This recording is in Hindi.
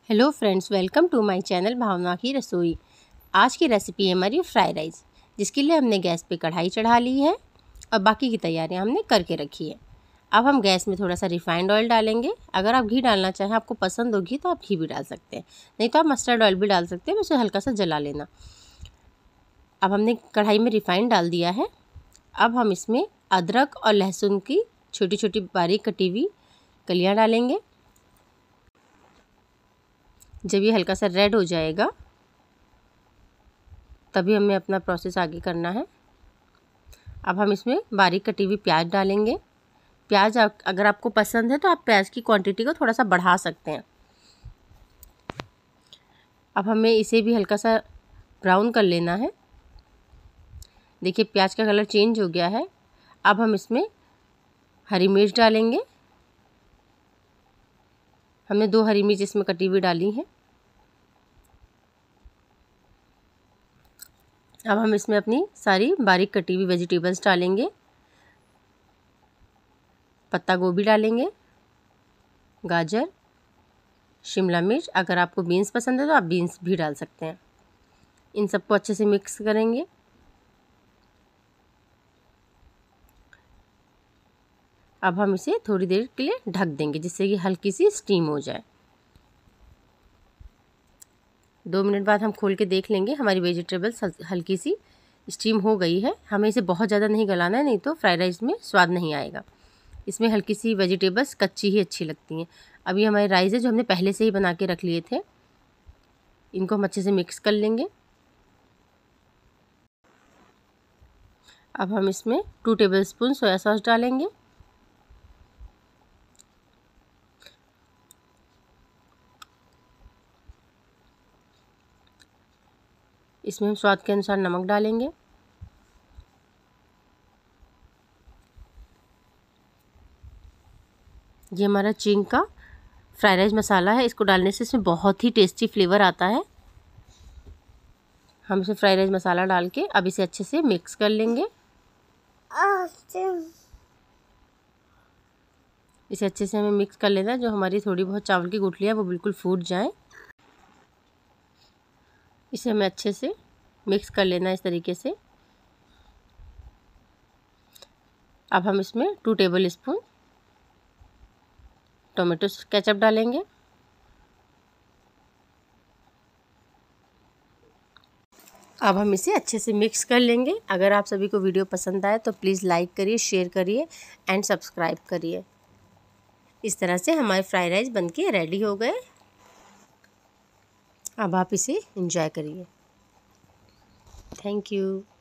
Hello friends, welcome to my channel Bhavna की रसोई। आज की रेसिपी है हमारी फ्राइड राइस, जिसके लिए हमने गैस पे कढ़ाई चढ़ा ली है और बाकी की तैयारियां हमने करके रखी है। अब हम गैस में थोड़ा सा रिफाइंड ऑयल डालेंगे। अगर आप घी डालना चाहें, आपको पसंद हो घी, तो आप घी भी डाल सकते हैं, नहीं तो आप मस्टर्ड ऑयल भी डाल सकते हैं। उसे हल्का सा जला लेना। अब हमने कढ़ाई में रिफाइंड डाल दिया है। अब हम इसमें अदरक और लहसुन की छोटी छोटी बारीक कटी हुई कलियाँ डालेंगे। जब ये हल्का सा रेड हो जाएगा, तभी हमें अपना प्रोसेस आगे करना है। अब हम इसमें बारीक कटी हुई प्याज डालेंगे। प्याज अगर आपको पसंद है तो आप प्याज की क्वांटिटी को थोड़ा सा बढ़ा सकते हैं। अब हमें इसे भी हल्का सा ब्राउन कर लेना है। देखिए, प्याज का कलर चेंज हो गया है। अब हम इसमें हरी मिर्च डालेंगे। हमने 2 हरी मिर्च इसमें कटी हुई डाली हैं। अब हम इसमें अपनी सारी बारीक कटी हुई वेजिटेबल्स डालेंगे। पत्ता गोभी डालेंगे, गाजर, शिमला मिर्च। अगर आपको बीन्स पसंद है तो आप बीन्स भी डाल सकते हैं। इन सबको अच्छे से मिक्स करेंगे। अब हम इसे थोड़ी देर के लिए ढक देंगे, जिससे कि हल्की सी स्टीम हो जाए। 2 मिनट बाद हम खोल के देख लेंगे। हमारी वेजिटेबल्स हल्की सी स्टीम हो गई है। हमें इसे बहुत ज़्यादा नहीं गलाना है, नहीं तो फ्राइड राइस में स्वाद नहीं आएगा। इसमें हल्की सी वेजिटेबल्स कच्ची ही अच्छी लगती हैं। अब ये हमारे राइस है जो हमने पहले से ही बना के रख लिए थे। इनको हम अच्छे से मिक्स कर लेंगे। अब हम इसमें 2 टेबलस्पून सोया सॉस डालेंगे। इसमें हम स्वाद के अनुसार नमक डालेंगे। ये हमारा चिंग का फ्राइड राइस मसाला है। इसको डालने से इसमें बहुत ही टेस्टी फ्लेवर आता है। हम इसे फ्राइड राइस मसाला डाल के अब इसे अच्छे से मिक्स कर लेंगे। इसे अच्छे से हमें मिक्स कर लेना है। जो हमारी थोड़ी बहुत चावल की गुठलियाँ वो बिल्कुल फूट जाएं। इसे हमें अच्छे से मिक्स कर लेना है इस तरीके से। अब हम इसमें 2 टेबलस्पून टोमेटो केचप डालेंगे। अब हम इसे अच्छे से मिक्स कर लेंगे। अगर आप सभी को वीडियो पसंद आए तो प्लीज़ लाइक करिए, शेयर करिए एंड सब्सक्राइब करिए। इस तरह से हमारे फ्राइड राइस बनके रेडी हो गए। अब आप इसे एंजॉय करिए। Thank you.